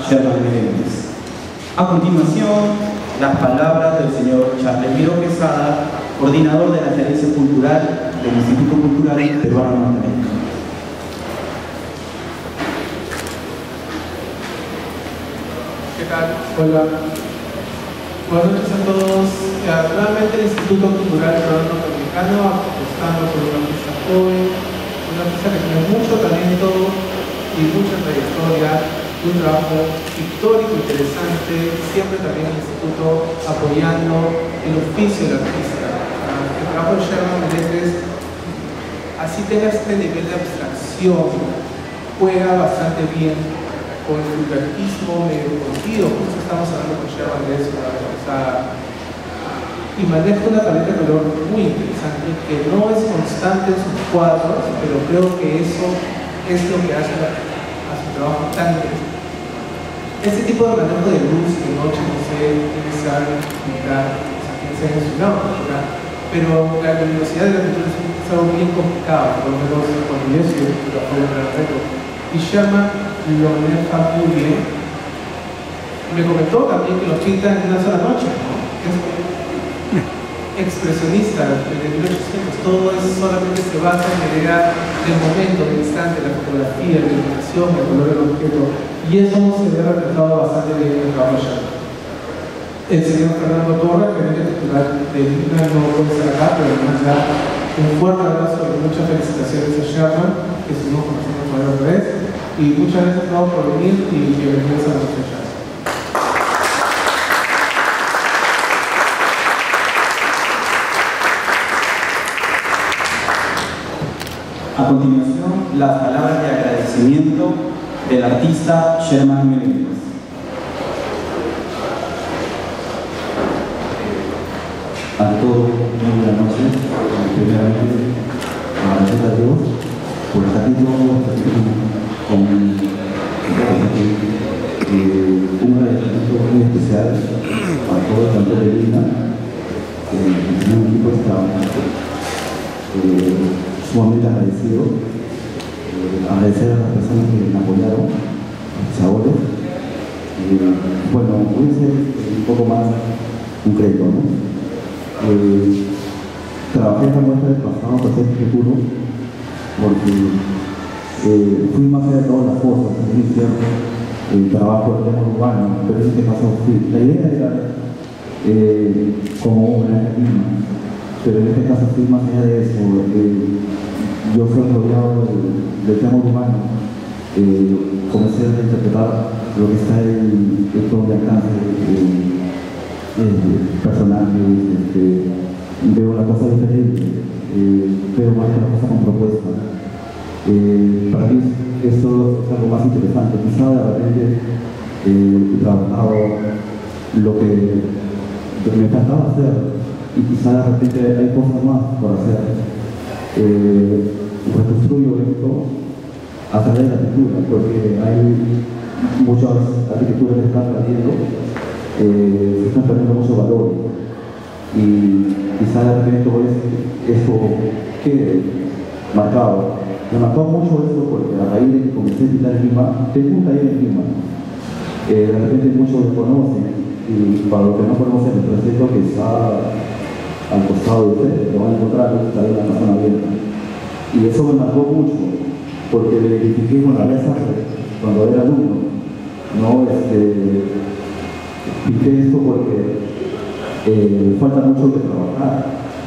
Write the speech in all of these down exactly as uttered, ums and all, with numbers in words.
Sherman Menéndez. A continuación, las palabras del señor Charles Miro Quesada, coordinador de la Gerencia Cultural del Instituto Cultural Peruano Norteamericano. ¿Qué tal? Hola. Buenas noches a todos. Nuevamente el Instituto Cultural Peruano Norteamericano apostando por una artista joven, una artista que tiene mucho talento y mucha trayectoria, un trabajo histórico interesante, siempre también el Instituto apoyando el oficio del artista. El trabajo de Sherman Menéndez, así tenga este nivel de abstracción, juega bastante bien con el vulgarismo medio conocido, justo estamos hablando con Sherman de eso la vez pasada, y maneja una paleta de color muy interesante que no es constante en sus cuadros, pero creo que eso es lo que hace a, a su trabajo tan interesante. Este tipo de manejo de luz de noche, no sé quiénes saben explicar, o sea, quiénes se han estudiado, ¿verdad? Pero la luminosidad de la pintura es algo bien complicado, por lo menos cuando yo estudié pintura fue un gran reto. Y Sherman lo maneja muy bien. Me comentó también que los pinta en una sola noche, ¿no? Es expresionista de mil ochocientos, todo eso solamente se basa en la idea del momento, del instante, la fotografía, la iluminación, el color del objeto, y eso se ve reflejado bastante bien en el trabajo de Sherman. El señor Fernando Torres, gerente titular de Lina, no puede estar acá, pero además ya un fuerte abrazo y muchas felicitaciones a Sherman, que estuvimos conociendo por la otra vez, y muchas gracias a todos por venir y bienvenidos a nuestra charla. A continuación, las palabras de agradecimiento del artista Sherman Menéndez. A todos, muy buenas noches. Primeramente, agradecer a Dios por estar aquí con un agradecimiento muy especial a todo el plantel de Lina, que tiene un equipo extraordinario. Sumamente agradecido, eh, agradecer a las personas que me apoyaron, a los chavales. Eh, bueno, voy a ser un poco más concreto, ¿no? Eh, trabajé en la muestra del pasado para ser futuro, porque eh, fui más allá de todas las cosas, es muy cierto, el trabajo del tema urbano, pero en este caso fui. La idea era eh, como una misma, pero en este caso fui más allá de eso. Eh, yo fui rodeado del, del tema urbano, eh, comencé a interpretar lo que está en el todo de alcance, eh, eh, personajes, este, veo la cosa diferente, eh, veo más que la cosa con propuesta. Eh, para mí esto es algo más interesante, quizá de repente eh, he trabajado lo que, lo que me encantaba hacer, y quizá de repente hay cosas más por hacer. Eh, reconstruyo esto a través de la arquitectura, porque hay muchas arquitecturas que están perdiendo, eh, están perdiendo mucho valor, y quizá de repente esto quede marcado. Me marcó mucho esto porque a raíz de que comencé a pintar en Lima, tengo un taller en Lima, eh, de repente muchos desconocen, y para los que no conocen el proyecto que está al costado de ustedes, lo van a encontrar, está en la zona abierta. Y eso me marcó mucho, porque me identifiqué con la mesa cuando era alumno. ¿No? Este, pinté esto porque eh, falta mucho que trabajar.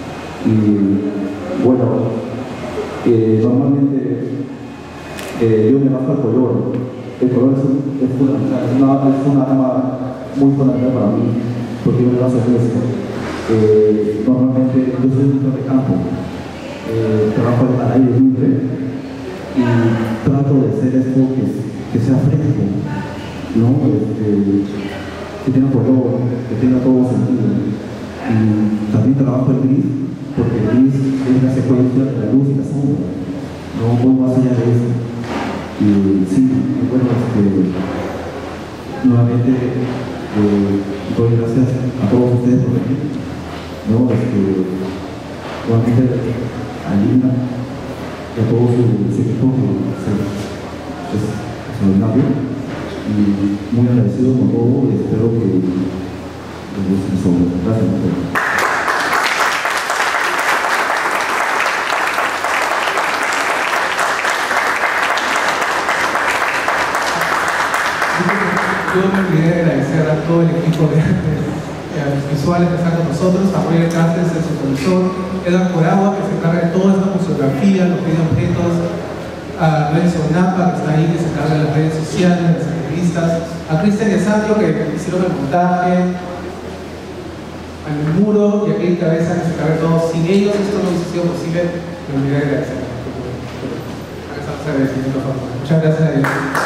Y bueno, eh, normalmente eh, yo me bajo al color. El color es, un, es, una, es, una, es una arma muy fundamental para mí, porque yo me baso en esto. Eh, normalmente yo soy un pintor de campo, eh, trabajo al aire libre y trato de hacer esto que, que sea fresco, ¿no? Este, que tenga color, que tenga todo sentido. Y también trabajo el gris, porque el gris es la secuencia de la luz y la sombra, no voy más allá de eso. Y sí, bueno, este, nuevamente eh, doy gracias a todos ustedes por venir, ¿no? Este, nuevamente a Lina y a todo su, su equipo que es extraordinario. Y muy agradecido con todo y espero que les guste su obra. Gracias, Mateo. Yo me olvidé de agradecer a todo el equipo de, de, de los visuales que están con nosotros, a Roger Cáceres, el supervisor, Edgar Coragua, que se encarga de toda esta museografía, los videoobjetos, a Renzo Napa, que está ahí, que se encarga de las redes sociales, de las entrevistas, a Cristian y a Sandro, que hicieron el montaje, al muro y a Kate Cabeza, que se encarga de todo. Sin ellos esto no hubiese sido posible. Me olvidé de agradecer. Acá estamos agradeciendo. Muchas gracias a Dios.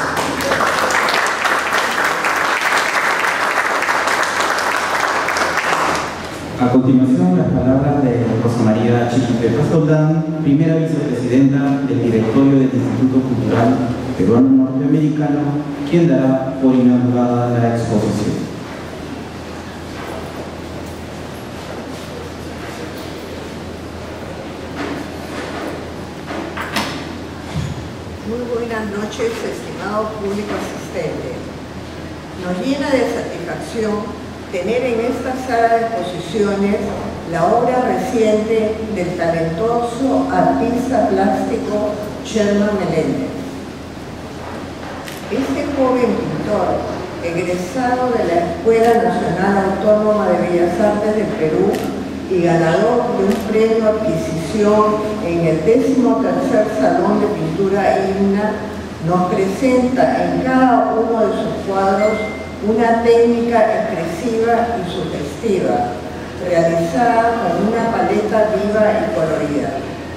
A continuación, las palabras de Rosa María Chiquite Pastoldán, primera vicepresidenta del directorio del Instituto Cultural Peruano Norteamericano, quien dará por inaugurada la exposición. Muy buenas noches, estimado público asistente. Nos llena de satisfacción tener en esta sala de exposiciones la obra reciente del talentoso artista plástico Sherman Meléndez. Este joven pintor, egresado de la Escuela Nacional Autónoma de Bellas Artes del Perú y ganador de un premio adquisición en el décimo tercer Salón de Pintura Igna, nos presenta en cada uno de sus cuadros una técnica expresiva y sugestiva, realizada con una paleta viva y colorida.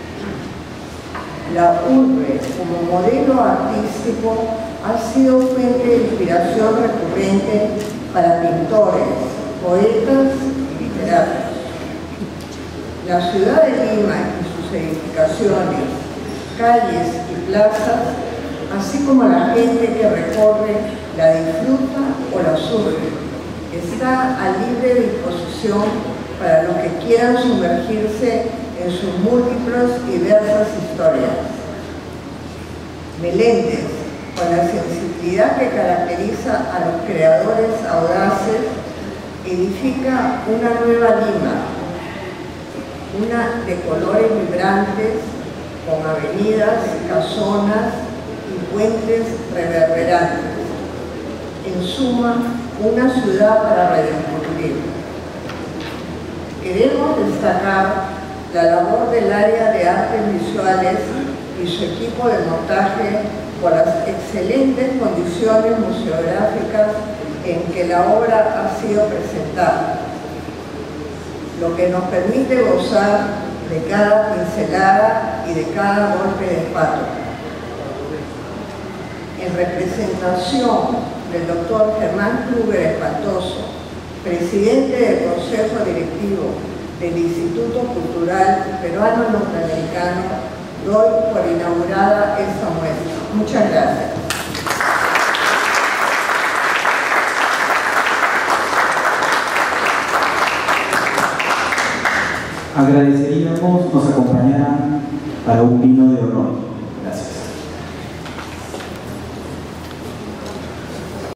La urbe, como modelo artístico, ha sido fuente de inspiración recurrente para pintores, poetas y literatos. La ciudad de Lima y sus edificaciones, calles y plazas, así como la gente que recorre, la disfruta o la sufre, está a libre disposición para los que quieran sumergirse en sus múltiples y diversas historias. Meléndez, con la sensibilidad que caracteriza a los creadores audaces, edifica una nueva Lima, una de colores vibrantes, con avenidas, casonas y puentes reverberantes. En suma, una ciudad para redescubrir. Queremos destacar la labor del área de artes visuales y su equipo de montaje por las excelentes condiciones museográficas en que la obra ha sido presentada, lo que nos permite gozar de cada pincelada y de cada golpe de espátula. En representación del doctor Germán Kluber Espantoso, presidente del Consejo Directivo del Instituto Cultural Peruano Norteamericano, doy por inaugurada esta muestra. Muchas gracias. Agradeceríamos nos acompañaran para un vino de honor.